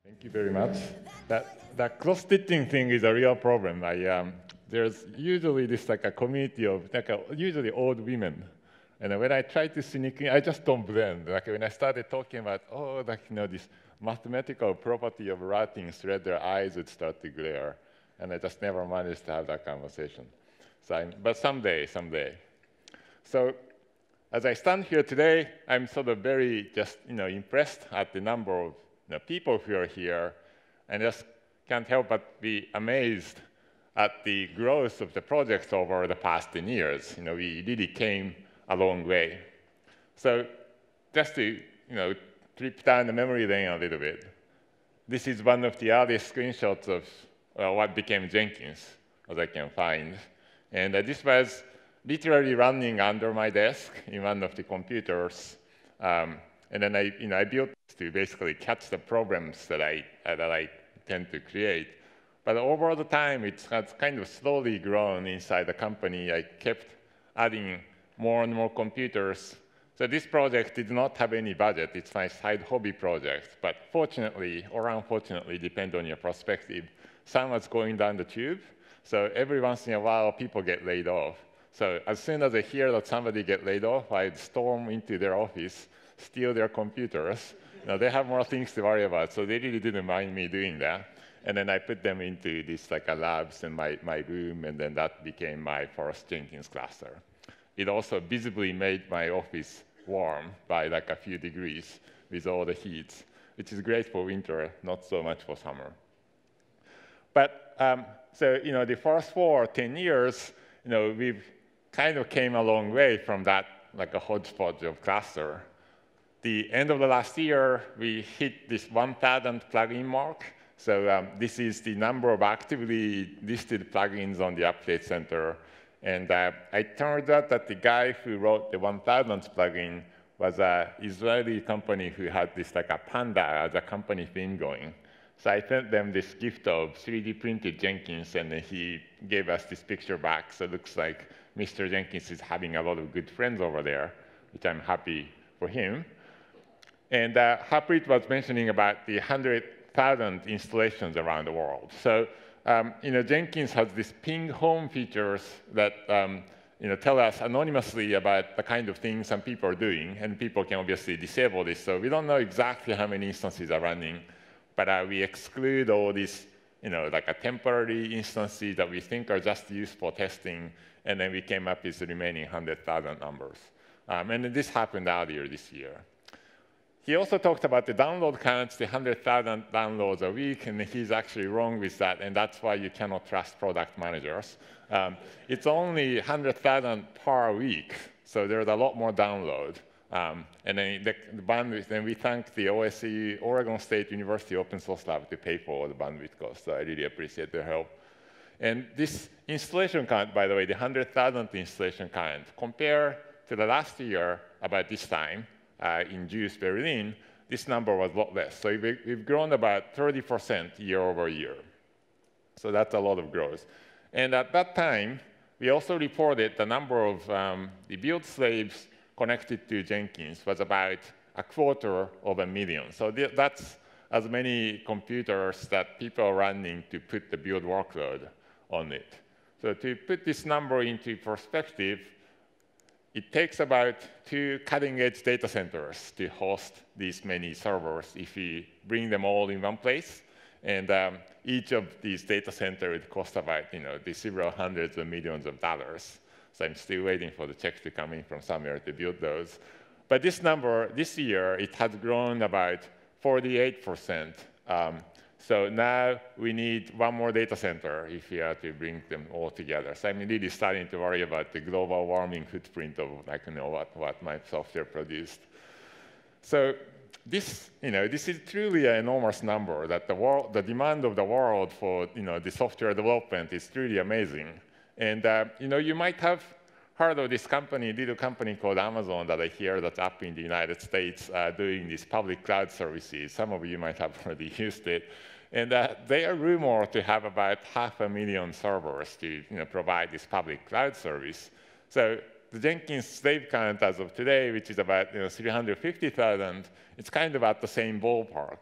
Thank you very much. That cross-stitching thing is a real problem. There's usually this like a community of usually old women, and when I try to sneak in, I just don't blend. Like when I started talking about this mathematical property of writing thread, their eyes would start to glare, and I just never managed to have that conversation. But someday. So as I stand here today, I'm sort of very just impressed at the number of people who are here, and just can't help but be amazed at the growth of the project over the past 10 years. We really came a long way. So just to trip down the memory lane a little bit, this is one of the earliest screenshots of what became Jenkins, as I can find. And this was literally running under my desk in one of the computers. And then I built to basically catch the problems that I tend to create. But over the time, it has kind of slowly grown inside the company. I kept adding more and more computers. So this project did not have any budget. It's my side hobby project. But fortunately, or unfortunately, depend on your perspective, sun was going down the tube. So every once in a while, people get laid off. So as soon as I hear that somebody get laid off, I'd storm into their office, steal their computers. They have more things to worry about, so they really didn't mind me doing that. And then I put them into these labs in my room, and then that became my first Jenkins cluster. It also visibly made my office warm by a few degrees with all the heat, which is great for winter, not so much for summer. But so the first 4 or 10 years, we've kind of came a long way from that a hodgepodge of cluster. The end of the last year, we hit this 1,000 plugin mark. So this is the number of actively listed plugins on the Update Center. And it turned out that the guy who wrote the 1,000th plugin was an Israeli company who had this a panda as a company theme going. So I sent them this gift of 3D printed Jenkins, and he gave us this picture back. So it looks like Mr. Jenkins is having a lot of good friends over there, which I'm happy for him. And Harpreet was mentioning about the 100,000 installations around the world. So Jenkins has these ping home features that tell us anonymously about the kind of things some people are doing, and people can obviously disable this. So we don't know exactly how many instances are running, but we exclude all these temporary instances that we think are just used for testing, and then we came up with the remaining 100,000 numbers. And this happened earlier this year. He also talked about the download counts, the 100,000 downloads a week, and he's actually wrong with that, and that's why you cannot trust product managers. It's only 100,000 per week, so there's a lot more download. And then the bandwidth, and we thank the OSE, Oregon State University Open Source Lab, to pay for all the bandwidth costs, so I really appreciate their help. And this installation count, by the way, the 100,000th installation count, compared to the last year about this time, in JUC Berlin, this number was a lot less. So we've grown about 30% year over year. So that's a lot of growth. And at that time, we also reported the number of the build slaves connected to Jenkins was about 250,000. So that's as many computers that people are running to put the build workload on it. So to put this number into perspective, it takes about 2 cutting-edge data centers to host these many servers if we bring them all in one place. And each of these data centers would cost about the several hundreds of millions of dollars. So I'm still waiting for the check to come in from somewhere to build those. But this number, this year, it has grown about 48%. So now we need one more data center if we are to bring them all together. So I'm really starting to worry about the global warming footprint of what my software produced. So this is truly an enormous number. That the demand of the world for the software development is truly amazing. And you might have heard of this company, little company called Amazon that I hear that's up in the United States doing these public cloud services. Some of you might have already used it. And they are rumored to have about 500,000 servers to provide this public cloud service. So the Jenkins slave count as of today, which is about 350,000, it's kind of at the same ballpark.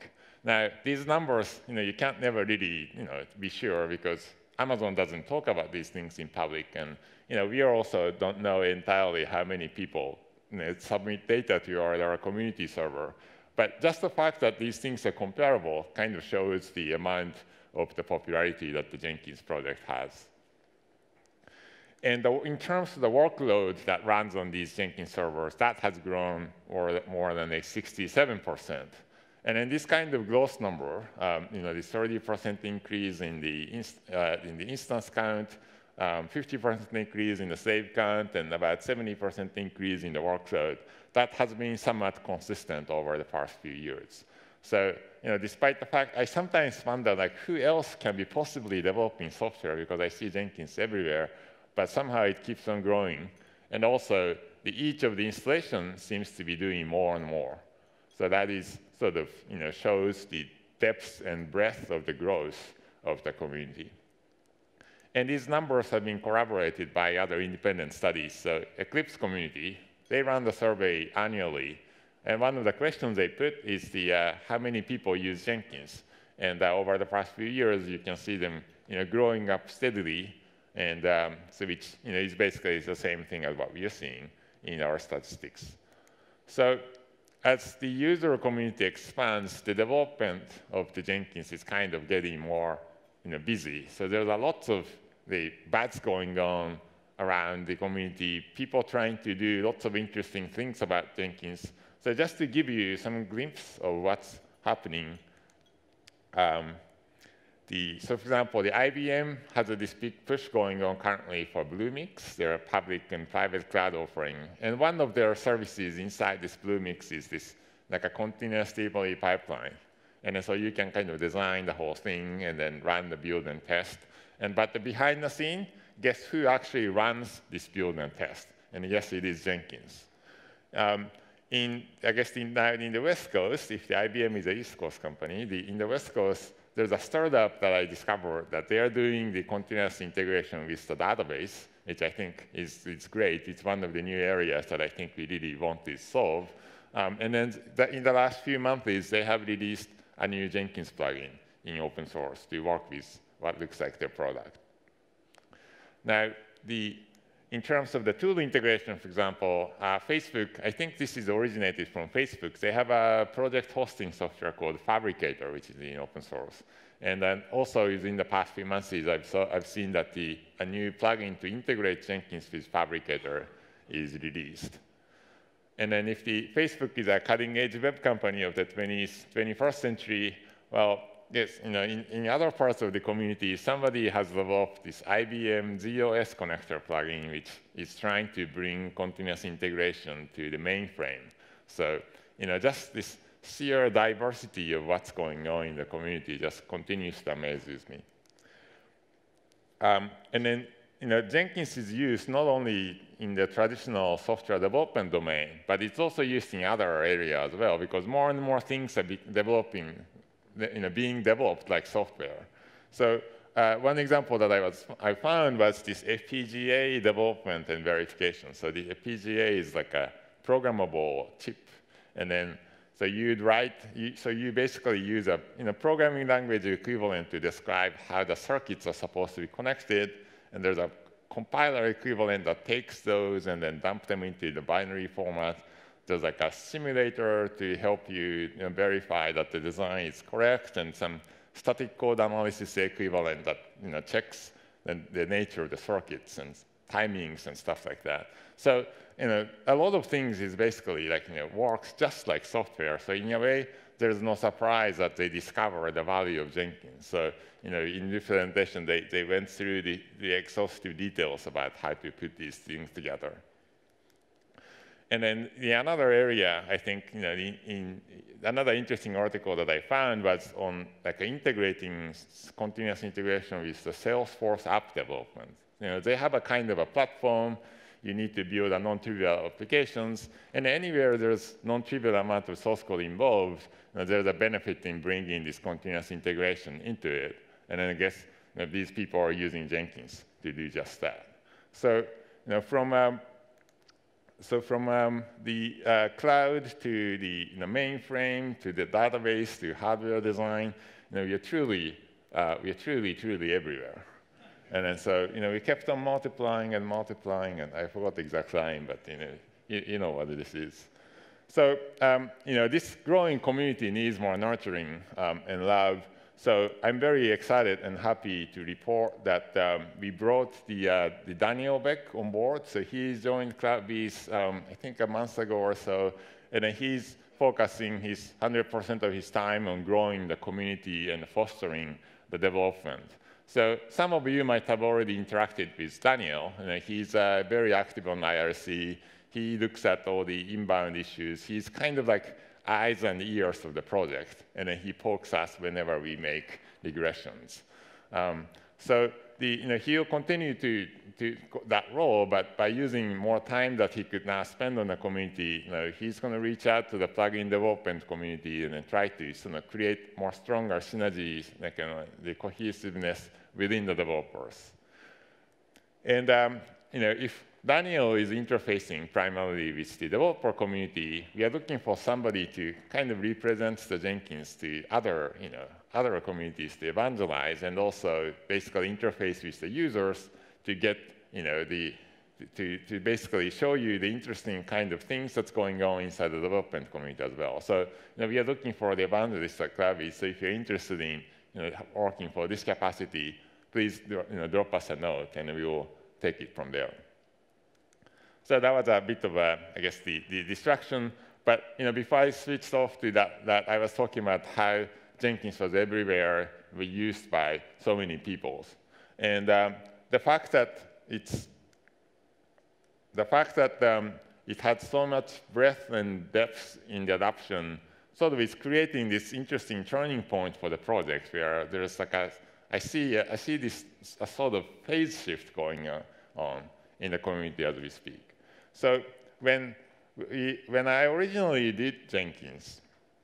Now, these numbers, you can't never really, be sure because Amazon doesn't talk about these things in public, and we also don't know entirely how many people submit data to our community server. But just the fact that these things are comparable kind of shows the amount of the popularity that the Jenkins project has. And in terms of the workload that runs on these Jenkins servers, that has grown more than 67%. And then this kind of growth number, this 30% increase in the instance count, 50% increase in the save count, and about 70% increase in the workload, that has been somewhat consistent over the past few years. So, despite the fact, I sometimes wonder, who else can be possibly developing software, because I see Jenkins everywhere, but somehow it keeps on growing. And also, each of the installations seems to be doing more and more. So that is sort of, shows the depth and breadth of the growth of the community. And these numbers have been corroborated by other independent studies. So Eclipse community, they run the survey annually. And one of the questions they put is how many people use Jenkins. And over the past few years, you can see them growing up steadily. And so which is basically the same thing as what we are seeing in our statistics. So as the user community expands, the development of the Jenkins is kind of getting more busy. So there's a lot of the bats going on around the community, people trying to do lots of interesting things about Jenkins. So just to give you some glimpse of what's happening, so for example, the IBM has this big push going on currently for Bluemix, their public and private cloud offering. And one of their services inside this Bluemix is this like a continuous stability pipeline. And so you can kind of design the whole thing and then run the build and test. But behind the scene, guess who actually runs this build and test? And yes, it is Jenkins. I guess in the West Coast, if the IBM is an East Coast company, in the West Coast, there's a startup that I discovered that they are doing the continuous integration with the database, which I think is great. It's one of the new areas that I think we really want to solve. And then in the last few months, they have released a new Jenkins plugin in open source to work with what looks like their product. Now, in terms of the tool integration, for example, Facebook, I think this is originated from Facebook. They have a project hosting software called Fabricator, which is in open source. And then also in the past few months, I've seen that a new plugin to integrate Jenkins with Fabricator is released. And then if Facebook is a cutting-edge web company of the 21st century, well, yes, in other parts of the community, somebody has developed this IBM ZOS connector plugin, which is trying to bring continuous integration to the mainframe. So, just this sheer diversity of what's going on in the community just continues to amaze me. And then, Jenkins is used not only in the traditional software development domain, but it's also used in other areas as well, because more and more things are being developed like software. So one example that I found was this FPGA development and verification. So the FPGA is like a programmable chip, and then so you basically use a programming language equivalent to describe how the circuits are supposed to be connected, and there's a compiler equivalent that takes those and then dump them into the binary format. There's like a simulator to help you verify that the design is correct, and some static code analysis equivalent that checks the nature of the circuits and timings and stuff like that. So a lot of things is basically works just like software. So in a way, there's no surprise that they discovered the value of Jenkins. So in the presentation, they went through the exhaustive details about how to put these things together. And then another area, I think, another interesting article that I found was on integrating continuous integration with the Salesforce app development. They have a kind of a platform. You need to build a non-trivial applications, and anywhere there's non-trivial amount of source code involved, there's a benefit in bringing this continuous integration into it. And then I guess these people are using Jenkins to do just that. So from So from the cloud to the mainframe to the database to hardware design, we are truly everywhere. And then so we kept on multiplying and multiplying, and I forgot the exact line, but you know what this is. So this growing community needs more nurturing and love. So I'm very excited and happy to report that we brought the Daniel Beck on board. So he joined CloudBees, I think a month ago or so, and then he's focusing his 100% of his time on growing the community and fostering the development. So some of you might have already interacted with Daniel. And he's very active on IRC. He looks at all the inbound issues. He's kind of like eyes and ears of the project, and then he pokes us whenever we make regressions. So he'll continue to that role, but by using more time that he could now spend on the community, he's going to reach out to the plugin development community and then try to create more stronger synergies, like the cohesiveness within the developers. And if Daniel is interfacing primarily with the developer community, we are looking for somebody to kind of represent the Jenkins to other communities to evangelize, and also basically interface with the users to get to basically show you the interesting kind of things that's going on inside the development community as well. So we are looking for the evangelists at CloudBees. So if you're interested in working for this capacity, please drop us a note, and we will take it from there. So that was a bit of I guess, the distraction. But before I switched off to that I was talking about how Jenkins was everywhere, used by so many people, and the fact that it had so much breadth and depth in the adoption sort of is creating this interesting turning point for the project, where there's like I see this a sort of phase shift going on in the community as we speak. So when I originally did Jenkins,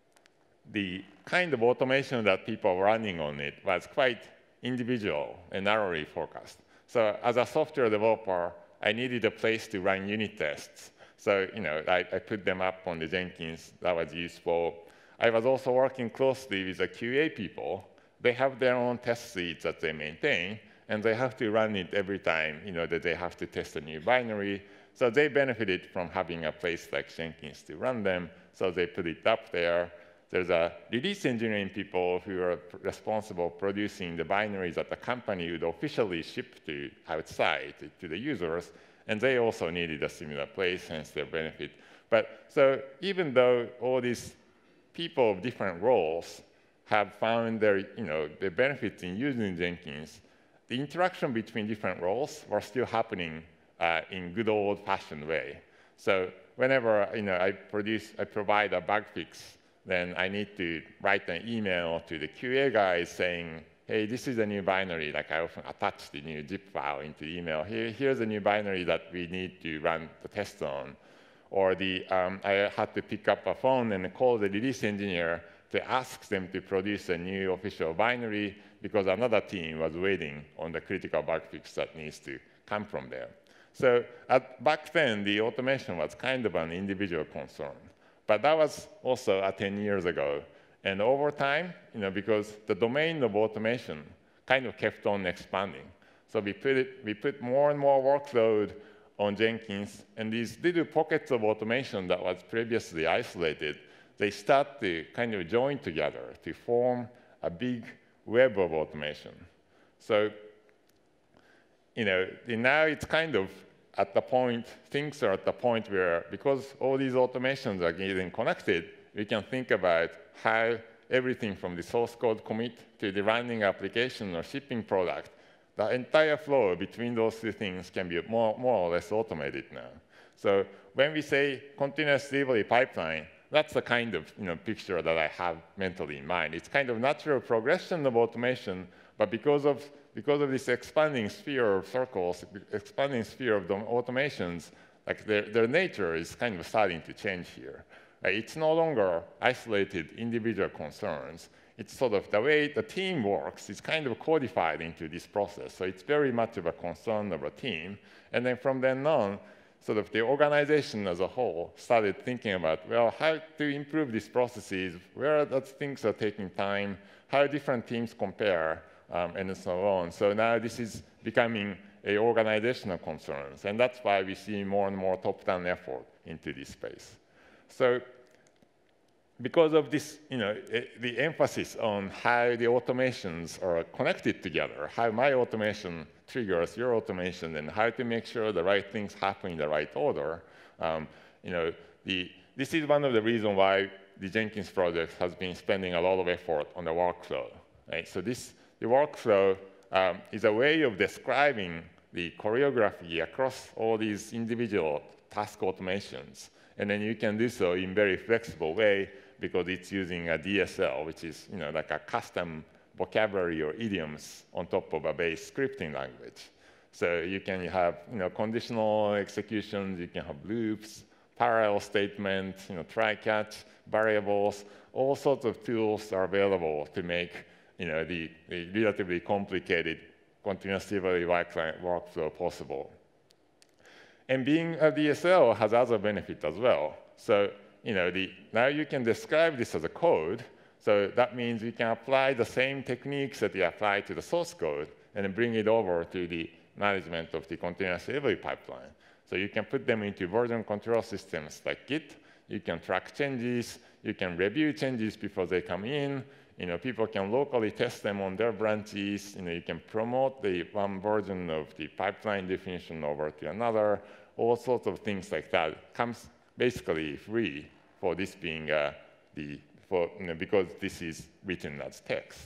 the kind of automation that people were running on it was quite individual and narrowly focused. So as a software developer, I needed a place to run unit tests. So I put them up on the Jenkins. That was useful. I was also working closely with the QA people. They have their own test suites that they maintain, and they have to run it every time that they have to test a new binary. So they benefited from having a place like Jenkins to run them, so they put it up there. There's a release engineering people who are responsible for producing the binaries that the company would officially ship to outside to the users, and they also needed a similar place, hence their benefit. But so even though all these people of different roles have found their benefits in using Jenkins, the interaction between different roles were still happening in good old-fashioned way. So whenever I provide a bug fix, then I need to write an email to the QA guys saying, hey, this is a new binary. Like I often attach the new zip file into the email. Here's a new binary that we need to run the test on. Or I had to pick up a phone and call the release engineer to ask them to produce a new official binary because another team was waiting on the critical bug fix that needs to come from there. So back then, the automation was kind of an individual concern. But that was also 10 years ago. And over time, because the domain of automation kind of kept on expanding. So we put more and more workload on Jenkins, and these little pockets of automation that was previously isolated, they start to kind of join together to form a big web of automation. So now it's kind of at the point, things are at the point where, because all these automations are getting connected, we can think about how everything from the source code commit to the running application or shipping product, the entire flow between those two things can be more or less automated now. So when we say continuous delivery pipeline, that's the kind of picture that I have mentally in mind. It's kind of natural progression of automation, but because of this expanding sphere of circles, expanding sphere of the automations, like their nature is kind of starting to change here. It's no longer isolated individual concerns. It's sort of the way the team works is kind of codified into this process. So it's very much of a concern of a team. And then from then on, sort of the organization as a whole started thinking about, well, how to improve these processes, where those things are taking time, how different teams compare, and so on. So now this is becoming an organizational concern, and that's why we see more and more top-down effort into this space. So because of this, the emphasis on how the automations are connected together, how my automation triggers your automation, and how to make sure the right things happen in the right order, this is one of the reasons why the Jenkins project has been spending a lot of effort on the workflow. Right? So the workflow is a way of describing the choreography across all these individual task automations. And then you can do so in a very flexible way because it's using a DSL, which is like a custom vocabulary or idioms on top of a base scripting language. So you can have conditional executions, you can have loops, parallel statements, try-catch, variables, all sorts of tools are available to make the relatively complicated continuous delivery workflow possible. And being a DSL has other benefits as well. So now you can describe this as a code. So that means you can apply the same techniques that you apply to the source code and then bring it over to the management of the continuous delivery pipeline. So you can put them into version control systems like Git. You can track changes. You can review changes before they come in. People can locally test them on their branches. You can promote the one version of the pipeline definition over to another. All sorts of things like that comes basically free for this being because this is written as text.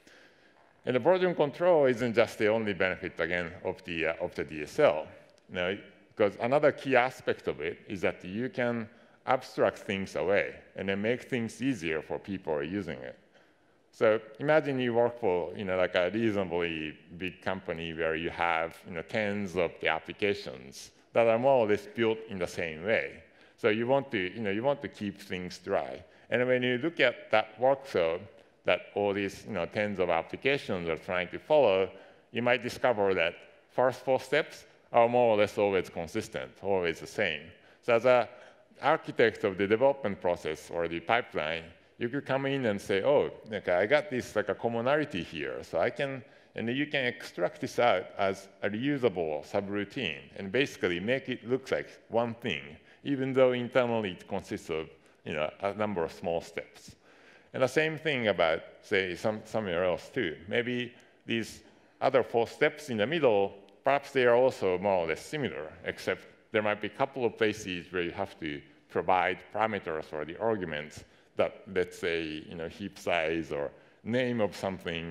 And the version control isn't just the only benefit, again, of the DSL. Because another key aspect of it is that you can abstract things away and then make things easier for people using it. So imagine you work for like a reasonably big company where you have tens of the applications that are more or less built in the same way. So you want to keep things dry. And when you look at that workflow that all these tens of applications are trying to follow, you might discover that first 4 steps are more or less always consistent, always the same. So as an architect of the development process or the pipeline, you could come in and say, oh, okay, I got this like a commonality here, so I can, and you can extract this out as a reusable subroutine and basically make it look like one thing, even though internally it consists of a number of small steps. And the same thing about, say, somewhere else too. Maybe these other 4 steps in the middle, perhaps they are also more or less similar, except there might be a couple of places where you have to provide parameters for the arguments that, let's say, heap size or name of something,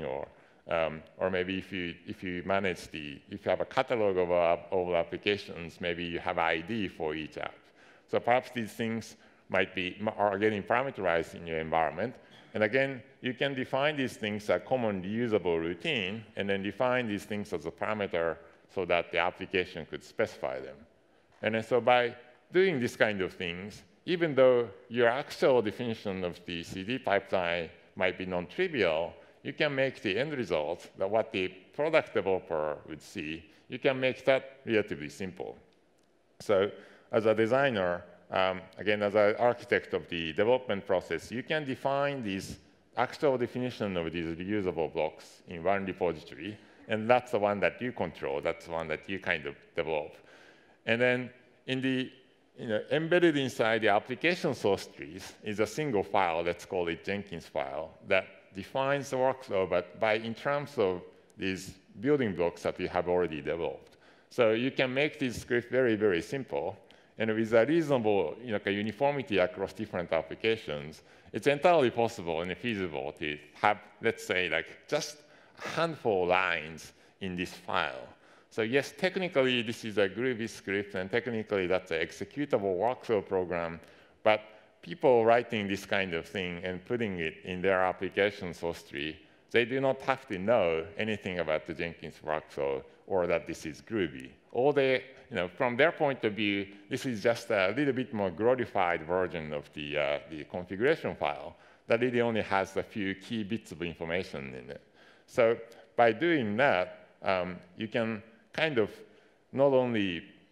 or maybe if you have a catalog of all applications, maybe you have ID for each app. So perhaps these things are getting parameterized in your environment. And again, you can define these things as a common reusable routine, and then define these things as a parameter so that the application could specify them. And then so by doing this kind of things, even though your actual definition of the CD pipeline might be non-trivial, you can make the end result, that what the product developer would see, you can make that relatively simple. So as a designer, again, as an architect of the development process, you can define these actual definition of these reusable blocks in one repository, and that's the one that you control. That's the one that you kind of develop. And then in the embedded inside the application source trees is a single file, let's call it Jenkins file, that defines the workflow, but in terms of these building blocks that we have already developed. So you can make this script very, very simple. And with a reasonable uniformity across different applications, it's entirely possible and feasible to have, let's say, just a handful of lines in this file. So yes, technically, this is a Groovy script, and technically, that's an executable workflow program. But people writing this kind of thing and putting it in their application source tree, they do not have to know anything about the Jenkins workflow or that this is Groovy. All they, from their point of view, this is just a little bit more glorified version of the configuration file that really only has a few key bits of information in it. So by doing that, you can kind of not only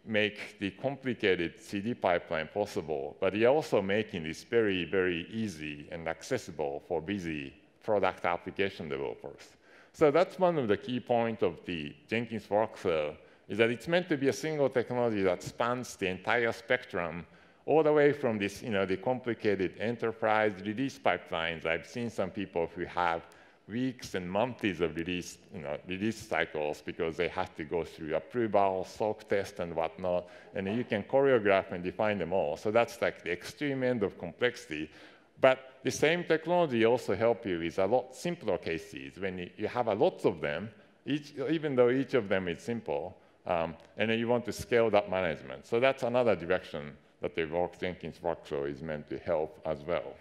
make the complicated CD pipeline possible, but you're also making this very, very easy and accessible for busy product application developers. So that's one of the key points of the Jenkins workflow, is that it's meant to be a single technology that spans the entire spectrum, all the way from this, the complicated enterprise release pipelines. I've seen some people who have weeks and months of release cycles because they have to go through approval, soak test, and whatnot, and you can choreograph and define them all. So that's like the extreme end of complexity. But the same technology also helps you with a lot simpler cases. When you have a lot of them, even though each of them is simple, and then you want to scale that management. So that's another direction that the Jenkins workflow is meant to help as well.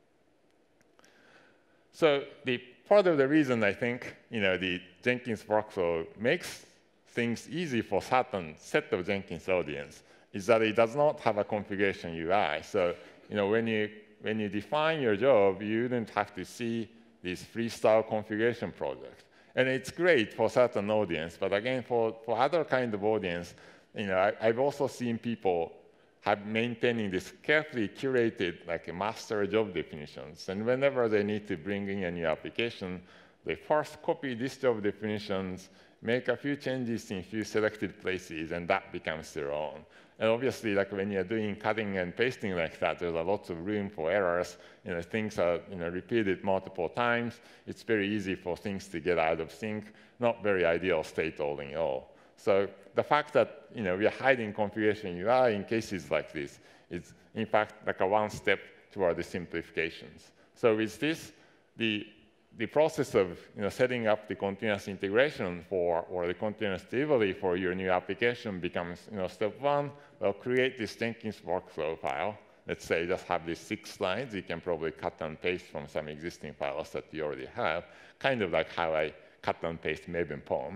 So the part of the reason I think the Jenkins workflow makes things easy for certain set of Jenkins audience is that it does not have a configuration UI. So when you define your job, you wouldn't have to see this freestyle configuration project. And it's great for certain audience, but again, for other kind of audience, I've also seen people maintaining this carefully curated, like a master job definitions. And whenever they need to bring in a new application, they first copy these job definitions, make a few changes in a few selected places, and that becomes their own. And obviously, like when you're doing cutting and pasting like that, there's a lot of room for errors. Things are repeated multiple times. It's very easy for things to get out of sync. Not very ideal state all in all. So the fact that we are hiding configuration UI in cases like this is, in fact, like a one step toward the simplifications. So with this, the process of setting up the continuous integration or the continuous delivery for your new application becomes step one. Well, create this Jenkins workflow file. Let's say just have these 6 lines. You can probably cut and paste from some existing files that you already have, kind of like how I cut and paste Maven poem.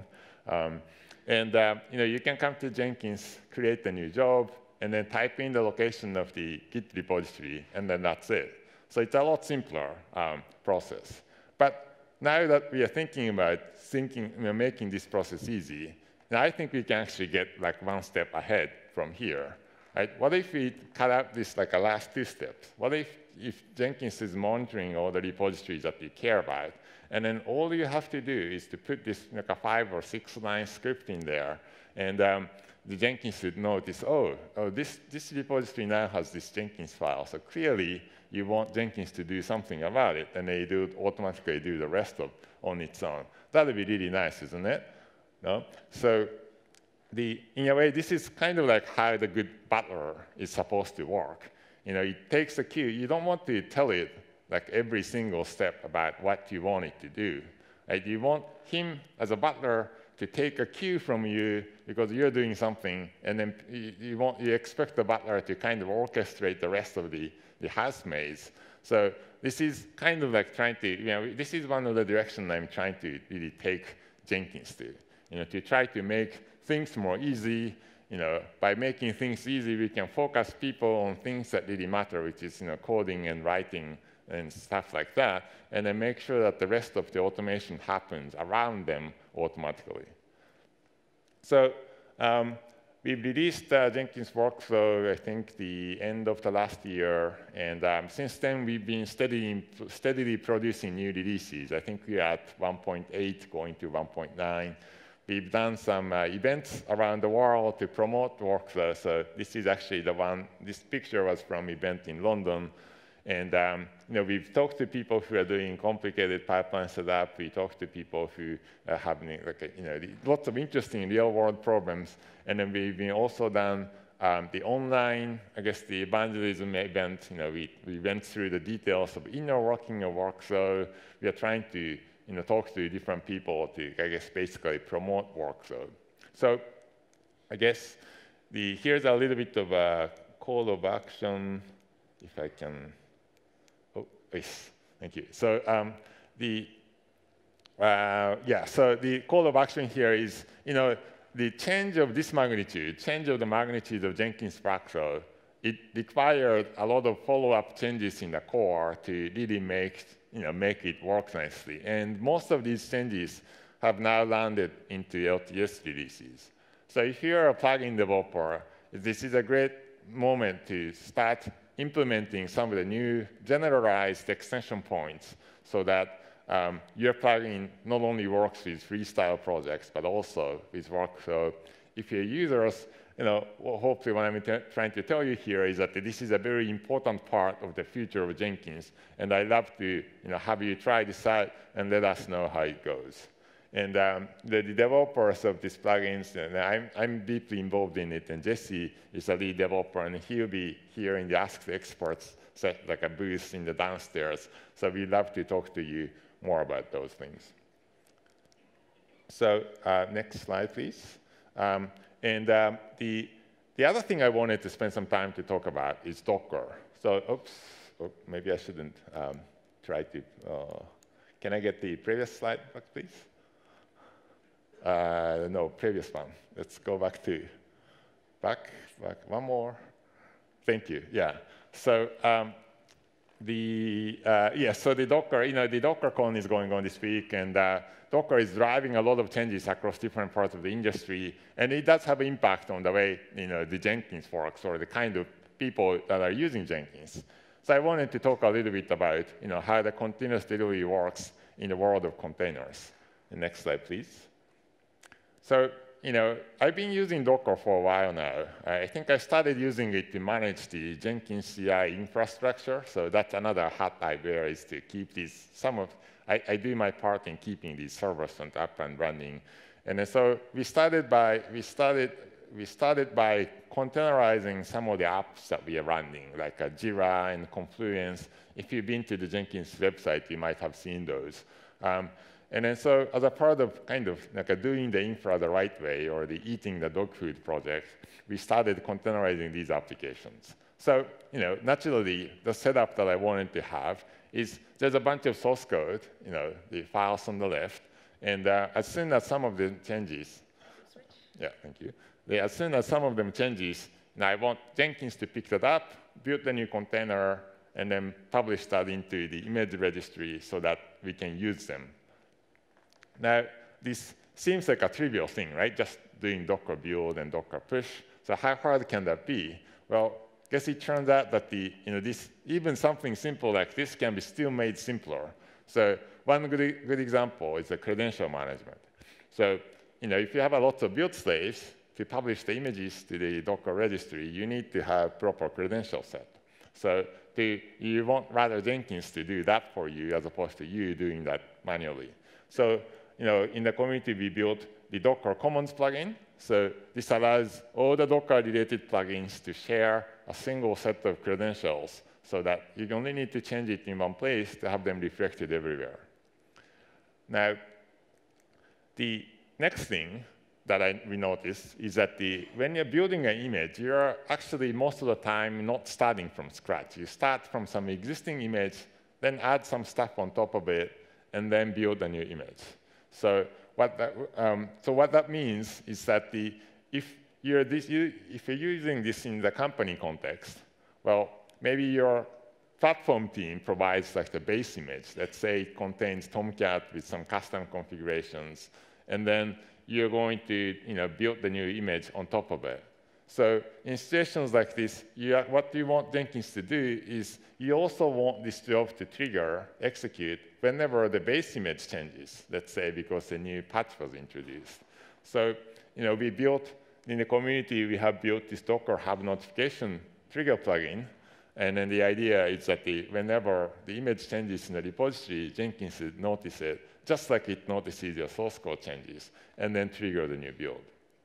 You can come to Jenkins, create a new job, and then type in the location of the Git repository, and then that's it. So it's a lot simpler process. But now that we are thinking about making this process easy, I think we can actually get like one step ahead from here. Right? What if we cut out this like a last 2 steps? What if Jenkins is monitoring all the repositories that you care about, and then all you have to do is to put this like a 5 or 6 line script in there, and the Jenkins would notice, this repository now has this Jenkins file, so clearly you want Jenkins to do something about it, and they automatically do the rest on its own. That would be really nice, isn't it? No? So in a way, this is kind of like how the good butler is supposed to work. It takes a cue. You don't want to tell it like every single step about what you want it to do. Right? You want him as a butler to take a cue from you because you're doing something, and then you expect the butler to kind of orchestrate the rest of the housemaids. So this is kind of like trying to, this is one of the directions I'm trying to really take Jenkins to try to make things more easy. By making things easy, we can focus people on things that really matter, which is coding and writing and stuff like that, and then make sure that the rest of the automation happens around them automatically. So we've released Jenkins workflow, I think, the end of the last year, and since then we've been steadily producing new releases. I think we're at 1.8 going to 1.9. We've done some events around the world to promote workflow. So this is actually the one. This picture was from an event in London. And we've talked to people who are doing complicated pipeline setup. We talked to people who are having lots of interesting real-world problems. And then we've also done the online, the evangelism event. We went through the details of inner working of workflow. We are trying to talk to different people to, basically promote workflow. So here's a little bit of a call of action, if I can. Yes, thank you. So the call of action here is, the change of this magnitude, change of the magnitude of Jenkins workflow, it required a lot of follow-up changes in the core to really make it work nicely. And most of these changes have now landed into LTS releases. So if you're a plugin developer, this is a great moment to start implementing some of the new generalized extension points so that your plugin not only works with freestyle projects, but also with workflow. If your users, hopefully what I'm trying to tell you here is that this is a very important part of the future of Jenkins, and I'd love to have you try this out and let us know how it goes. And the developers of these plugins, and I'm deeply involved in it, and Jesse is a lead developer, and he'll be here in the Ask the Experts, like a booth in the downstairs. So we'd love to talk to you more about those things. So next slide, please. The other thing I wanted to spend some time to talk about is Docker. So, maybe I shouldn't try to. Can I get the previous slide back, please? No, previous one. Let's go back one more. Thank you. Yeah. So so the Docker, the DockerCon is going on this week, and Docker is driving a lot of changes across different parts of the industry, and it does have an impact on the way the Jenkins works or the kind of people that are using Jenkins. So I wanted to talk a little bit about how the continuous delivery works in the world of containers. The next slide, please. So I've been using Docker for a while now. I think I started using it to manage the Jenkins CI infrastructure. So that's another hat I wear, is to keep these, I do my part in keeping these servers up and running. And then so we started by containerizing some of the apps that we are running, like Jira and Confluence. If you've been to the Jenkins website, you might have seen those. And then so as a part of doing the infra the right way, or the eating the dog food project, we started containerizing these applications. So naturally, the setup that I wanted to have is there's a bunch of source code, the files on the left, and as soon as some of them changes, yeah, thank you. As soon as some of them changes, now I want Jenkins to pick that up, build the new container, and then publish that into the image registry so that we can use them. Now, this seems like a trivial thing, right? Just doing Docker build and Docker push. So how hard can that be? Well, I guess it turns out that even something simple like this can be still made simpler. So one good example is the credential management. So if you have a lot of build slaves, to publish the images to the Docker registry, you need to have proper credential set. So you want rather Jenkins to do that for you as opposed to you doing that manually. So in the community, we built the Docker Commons plugin. So this allows all the Docker-related plugins to share a single set of credentials so that you only need to change it in one place to have them reflected everywhere. Now, the next thing that we noticed is that when you're building an image, you're actually most of the time not starting from scratch. You start from some existing image, then add some stuff on top of it, and then build a new image. So what that means is that if you're using this in the company context, well, maybe your platform team provides like the base image. Let's say it contains Tomcat with some custom configurations, and then you're going to build the new image on top of it. So in situations like this, what you want Jenkins to do is you also want this job to execute whenever the base image changes, let's say because a new patch was introduced. So we built, in the community, we have built this Docker Hub notification trigger plugin. And then the idea is that whenever the image changes in the repository, Jenkins would notice it, just like it notices your source code changes, and then trigger the new build.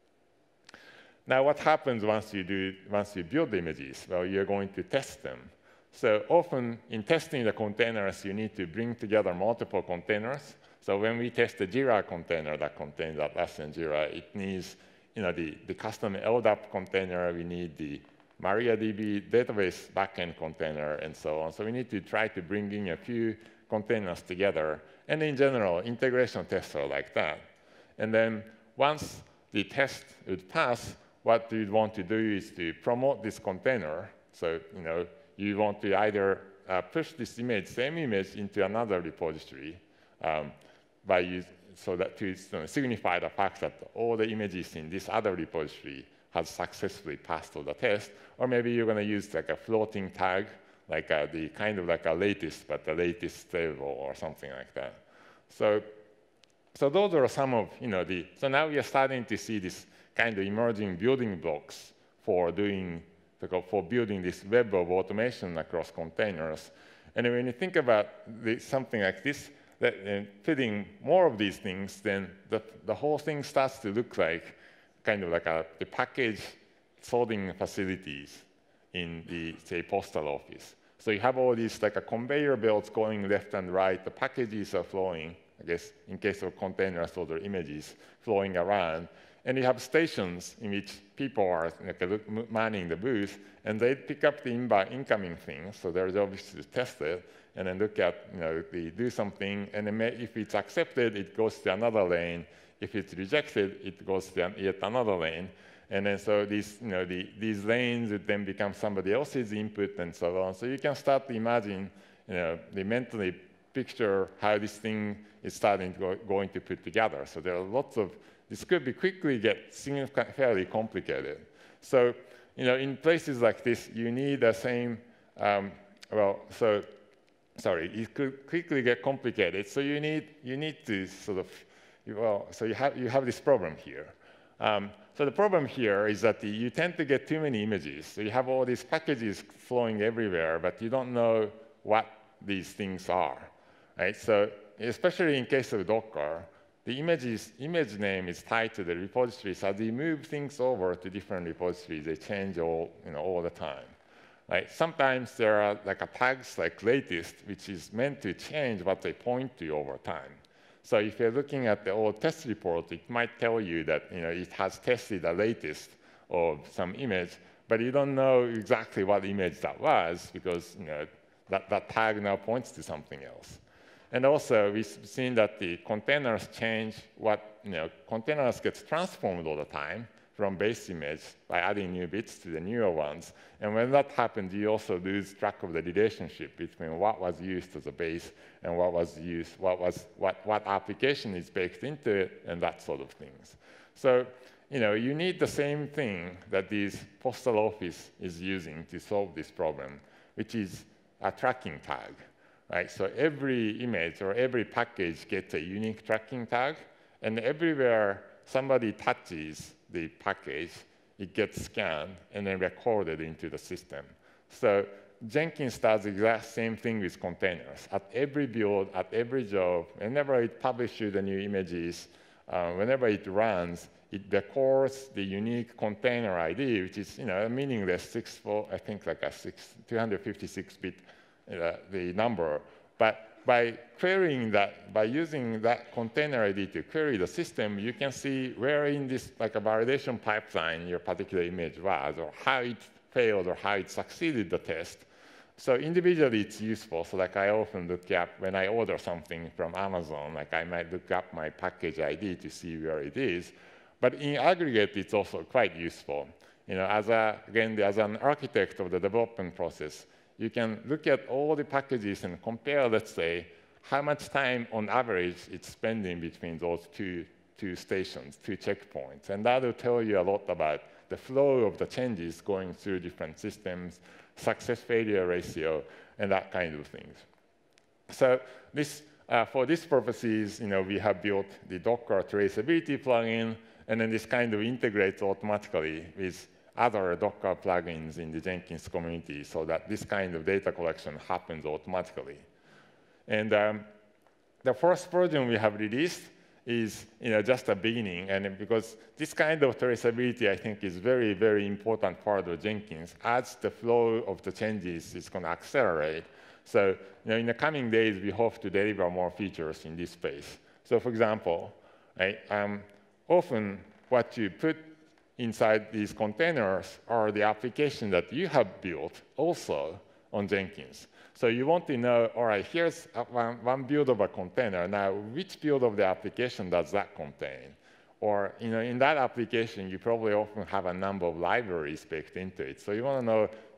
Now, what happens once you build the images? Well, you're going to test them. So often, in testing the containers, you need to bring together multiple containers. So when we test the Jira container that contains Atlassian Jira, it needs the custom LDAP container. We need the MariaDB database backend container, and so on. So we need to try to bring in a few containers together. And in general, integration tests are like that. And then once the test would pass, what you'd want to do is to promote this container. So you want to either push this same image into another repository by so that to signify the fact that all the images in this other repository has successfully passed all the test. Or maybe you're going to use like a floating tag, like the kind of like a latest, but the latest stable or something like that. So those are some of so now we are starting to see this kind of emerging building blocks for building this web of automation across containers. And when you think about something like this, fitting more of these things, then the whole thing starts to look like kind of like the package sorting facilities in the, say, postal office. So you have all these like conveyor belts going left and right. The packages are flowing, I guess, in case of containers, those are images flowing around. And you have stations in which people are manning the booth, and they pick up the incoming things. So their job is to test it, and then look at, they do something, and then if it's accepted, it goes to another lane. If it's rejected, it goes to yet another lane. And then so these these lanes would then become somebody else's input and so on. So you can start to imagine, the mentally picture how this thing is going to put together. So there are lots of, this could be quickly get fairly complicated. So, in places like this, you need the same, it could quickly get complicated. So you need to sort of, so you have this problem here. So the problem here is that you tend to get too many images. So you have all these packages flowing everywhere, but you don't know what these things are, right? So especially in case of Docker, the image name is tied to the repository. So as you move things over to different repositories, they change all the time, right? Sometimes there are tags like latest, which is meant to change what they point to over time. So if you're looking at the old test report, it might tell you that it has tested the latest of some image, but you don't know exactly what image that was because that tag now points to something else. And also, we've seen that the containers change containers gets transformed all the time from base image by adding new bits to the newer ones. And when that happens, you also lose track of the relationship between what was used as a base and what was used, what application is baked into it, and that sort of things. So, you need the same thing that this postal office is using to solve this problem, which is a tracking tag. Right? So every image or every package gets a unique tracking tag, and everywhere somebody touches the package, it gets scanned and then recorded into the system. So Jenkins does the exact same thing with containers. At every build, at every job, whenever it publishes the new images, whenever it runs, it records the unique container ID, which is a meaningless 256-bit the number. But by querying that, by using that container ID to query the system, you can see where in this a validation pipeline your particular image was, or how it failed, or how it succeeded the test. So individually, it's useful. So I often look up when I order something from Amazon, I might look up my package ID to see where it is. But in aggregate, it's also quite useful. As an architect of the development process, you can look at all the packages and compare, let's say, how much time on average it's spending between those two stations, two checkpoints. And that will tell you a lot about the flow of the changes going through different systems, success failure ratio, and that kind of things. So for these purposes, we have built the Docker traceability plugin, and then this kind of integrates automatically with other Docker plugins in the Jenkins community so that this kind of data collection happens automatically. And the first version we have released is just a beginning. And because this kind of traceability, I think, is very, very important part of Jenkins. As the flow of the changes is going to accelerate. So in the coming days, we hope to deliver more features in this space. So for example, often what you put inside these containers are the applications that you have built also on Jenkins. So you want to know, all right, here's one build of a container. Now, which build of the application does that contain? Or in that application, you probably often have a number of libraries baked into it. So you want to know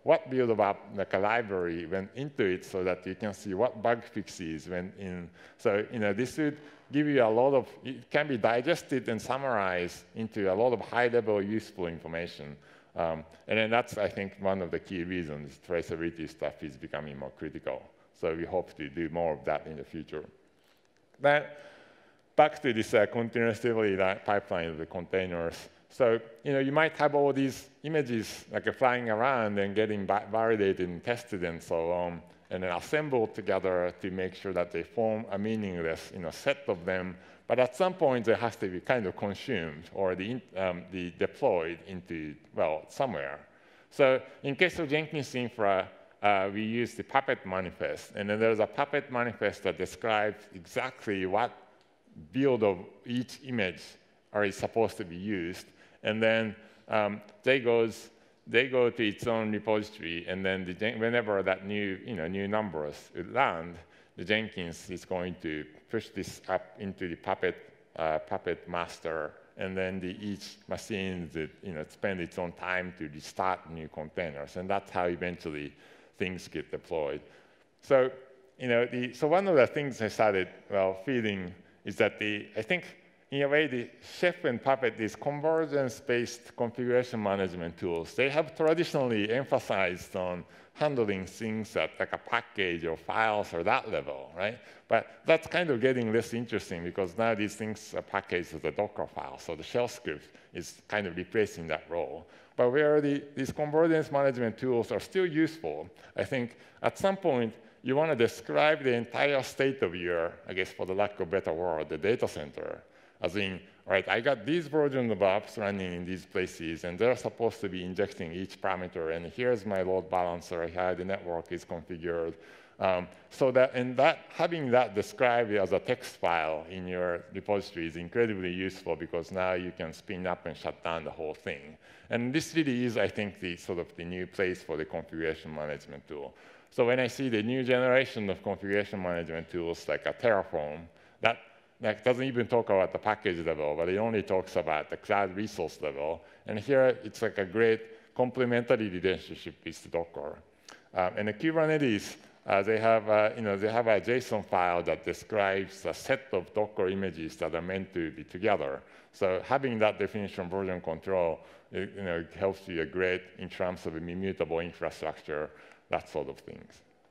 what build of app, like a library, went into it so that you can see what bug fixes went in. So this would give you a lot of, it can be digested and summarized into a lot of high-level useful information. And then that's, I think, one of the key reasons traceability stuff is becoming more critical. So we hope to do more of that in the future. Then back to this continuous delivery pipeline of the containers. So you might have all these images like flying around and getting validated and tested and so on, and then assembled together to make sure that they form a meaningless set of them. But at some point, they have to be kind of consumed or deployed into, well, somewhere. So in case of Jenkins Infra, we use the Puppet manifest. And then there's a Puppet manifest that describes exactly what build of each image is supposed to be used. And then they go to its own repository, and then whenever that new numbers land, the Jenkins is going to push this up into the Puppet master, and then each machine spend its own time to restart new containers, and that's how eventually things get deployed. So so one of the things I started feeling is that I think, in a way, the Chef and Puppet, these convergence-based configuration management tools, they have traditionally emphasized on handling things at like a package or files or that level, right? But that's kind of getting less interesting because now these things are packaged as a Docker file, so the shell script is kind of replacing that role. But where these convergence management tools are still useful, I think at some point, you want to describe the entire state of your, I guess for the lack of a better word, the data center. As in, right, I got these versions of apps running in these places, and they're supposed to be injecting each parameter, and here's my load balancer, how the network is configured. So having that described as a text file in your repository is incredibly useful because now you can spin up and shut down the whole thing. And this really is, I think, the new place for the configuration management tool. So when I see the new generation of configuration management tools like a Terraform, that doesn't even talk about the package level, but it only talks about the cloud resource level. And here, it's like a great complementary relationship with Docker. And the Kubernetes, they have a JSON file that describes a set of Docker images that are meant to be together. So having that definition version control, helps you great in terms of immutable infrastructure, that sort of things.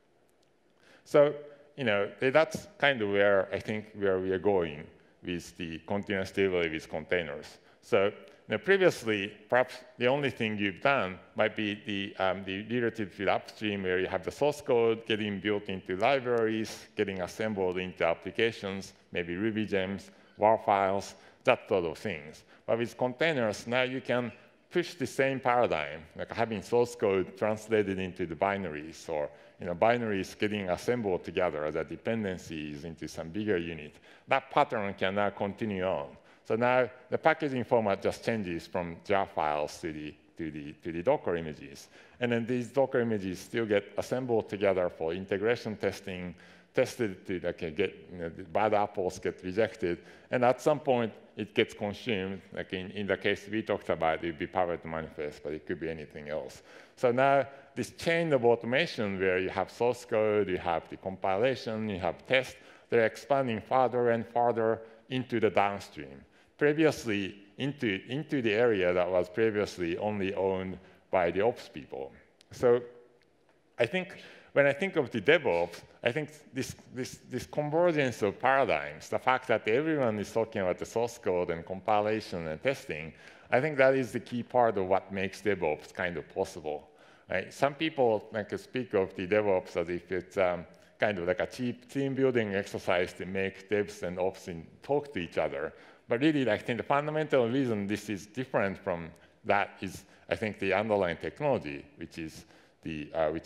So that's kind of where I think we are going with the continuous delivery with containers. So previously, perhaps the only thing you've done might be the relative to upstream, where you have the source code getting built into libraries, getting assembled into applications, maybe Ruby gems, WAR files, that sort of things. But with containers, now you can push the same paradigm, like having source code translated into the binaries, or binaries getting assembled together as dependencies into some bigger unit. That pattern can now continue on. So now the packaging format just changes from jar files to the Docker images. And then these Docker images still get assembled together for integration testing, tested to get the bad apples get rejected, and at some point it gets consumed. Like in the case we talked about, it would be Puppet manifest, but it could be anything else. So now this chain of automation where you have source code, you have the compilation, you have test, they're expanding farther and farther into the downstream. Previously into the area that was previously only owned by the ops people. So I think when I think of the DevOps, I think this convergence of paradigms, the fact that everyone is talking about the source code and compilation and testing, I think that is the key part of what makes DevOps kind of possible. Right? Some people speak of the DevOps as if it's kind of like a cheap team building exercise to make devs and ops talk to each other. But really, I think the fundamental reason this is different from that is, I think, the underlying technology, which is the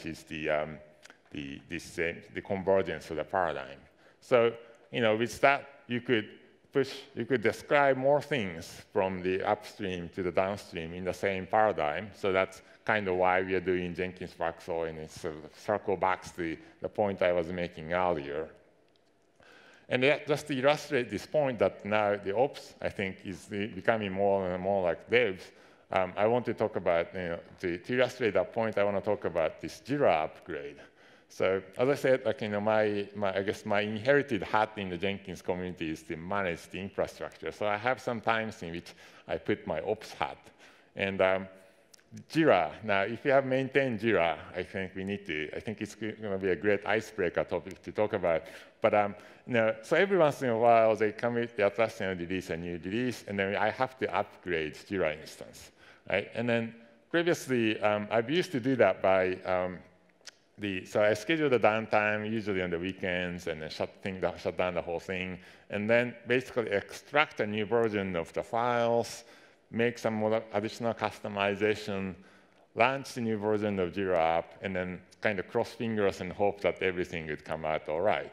convergence of the paradigm. So, with that, you could describe more things from the upstream to the downstream in the same paradigm. So that's kind of why we are doing Jenkins Waxel, and it's sort of circle back to the point I was making earlier. And just to illustrate this point that now the ops, I think, is becoming more and more like devs, I want to talk about, to illustrate that point, I want to talk about this Jira upgrade. So as I said, like, I guess my inherited hat in the Jenkins community is to manage the infrastructure. So I have some times in which I put my ops hat. And Jira, now if you have maintained Jira, I think it's going to be a great icebreaker topic to talk about. But so every once in a while they commit the Atlassian release, a new release, and then I have to upgrade Jira instance, right? And then previously, I've used to do that by so I schedule the downtime, usually on the weekends, and then shut down the whole thing, and then basically extract a new version of the files, make some more additional customization, launch the new version of Jira app, and then kind of cross fingers and hope that everything would come out all right.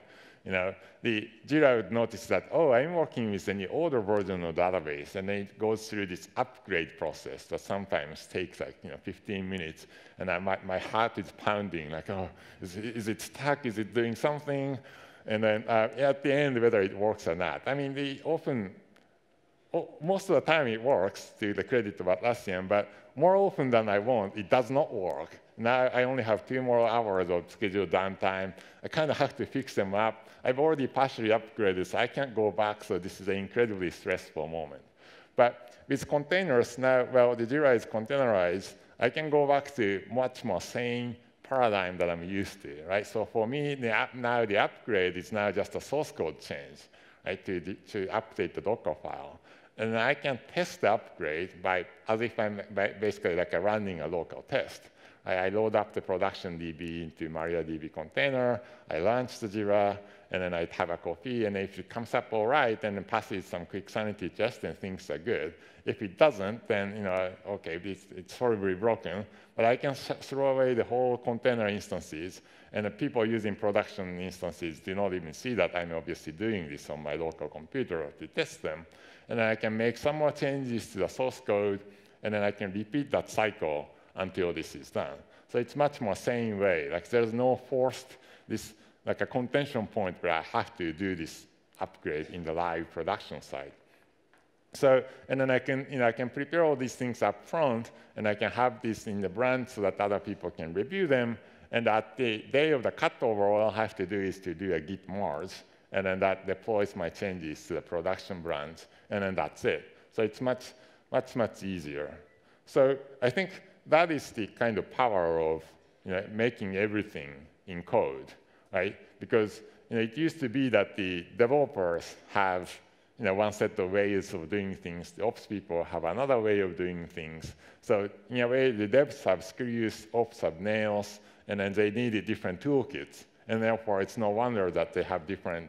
The Jira would notice that, oh, I'm working with the new older version of the database, and then it goes through this upgrade process that sometimes takes like 15 minutes, and my heart is pounding, like, oh, is it stuck? Is it doing something? And then at the end, whether it works or not. I mean, most of the time it works, to the credit of Atlassian, but more often than I want, it does not work. Now I only have 2 more hours of scheduled downtime. I kind of have to fix them up. I've already partially upgraded, so I can't go back, so this is an incredibly stressful moment. But with containers now, well, the Jira is containerized. I can go back to much more sane paradigm that I'm used to, right? So for me, now the upgrade is now just a source code change, right, to update the Docker file. And I can test the upgrade as if I'm basically like running a local test. I load up the production DB into MariaDB container, I launch the Jira, and then I have a copy, and if it comes up all right, then it passes some quick sanity test, and things are good. If it doesn't, then okay, it's horribly broken, but I can throw away the whole container instances, and the people using production instances do not even see that I'm obviously doing this on my local computer to test them. And then I can make some more changes to the source code, and then I can repeat that cycle until this is done. So it's much more sane way. Like there's no forced, like a contention point where I have to do this upgrade in the live production side. So, and then I can prepare all these things up front, and I can have this in the branch so that other people can review them. And at the day of the cutover, all I have to do is to do a git merge, and then that deploys my changes to the production branch, and then that's it. So it's much, much, much easier. So I think that is the kind of power of making everything in code, right? Because it used to be that the developers have one set of ways of doing things. The ops people have another way of doing things. So in a way, the devs have screws, ops have nails, and then they needed different toolkits. And therefore, it's no wonder that they have different,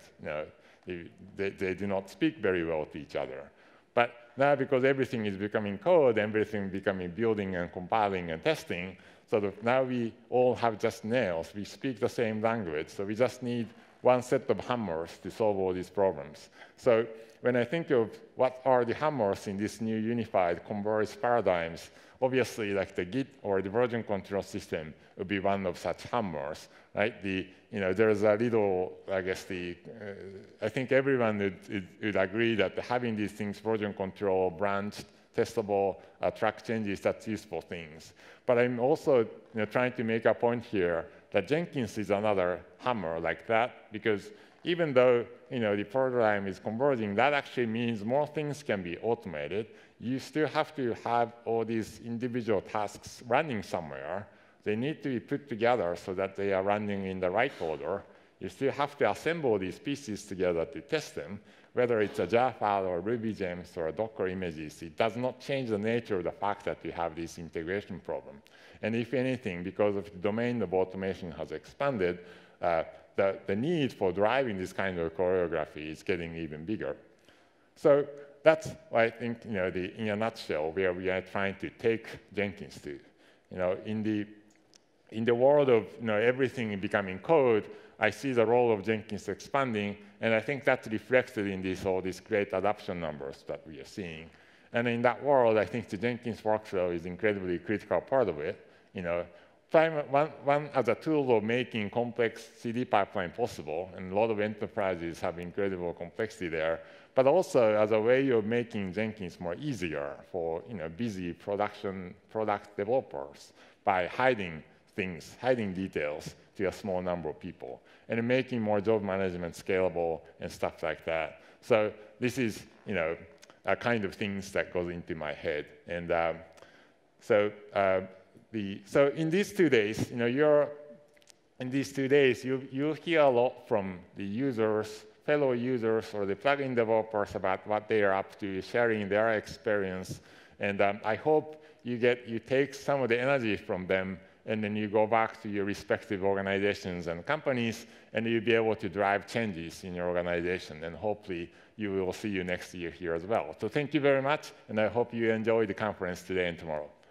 they do not speak very well to each other. But now, because everything is becoming code, everything becoming building and compiling and testing, so now we all have just nails. We speak the same language, so we just need one set of hammers to solve all these problems. So when I think of what are the hammers in this new unified converged paradigms, obviously, like the Git or the version control system would be one of such hammers, right? There's a little, I guess, I think everyone would agree that having these things, version control, branch, testable, track changes, that's useful things. But I'm also trying to make a point here that Jenkins is another hammer like that, because even though the paradigm is converging, that actually means more things can be automated. You still have to have all these individual tasks running somewhere. They need to be put together so that they are running in the right order. You still have to assemble these pieces together to test them, whether it's a jar file or Ruby gems or Docker images. It does not change the nature of the fact that you have this integration problem. And if anything, because of the domain of automation has expanded, the need for driving this kind of choreography is getting even bigger. So that's what I think, in a nutshell, where we are trying to take Jenkins to. In the world of everything becoming code, I see the role of Jenkins expanding, and I think that's reflected in all these great adoption numbers that we are seeing. And in that world, I think the Jenkins workflow is incredibly critical part of it. one as a tool of making complex CD pipeline possible, and a lot of enterprises have incredible complexity there, but also as a way of making Jenkins more easier for busy product developers by hiding things, hiding details to a small number of people, and making more job management scalable and stuff like that. So this is a kind of things that goes into my head, and so in these 2 days, you'll hear a lot from the users, fellow users, or the plugin developers about what they are up to, sharing their experience, and I hope you take some of the energy from them, and then you go back to your respective organizations and companies, and you'll be able to drive changes in your organization, and hopefully we will see you next year here as well. So thank you very much, and I hope you enjoy the conference today and tomorrow.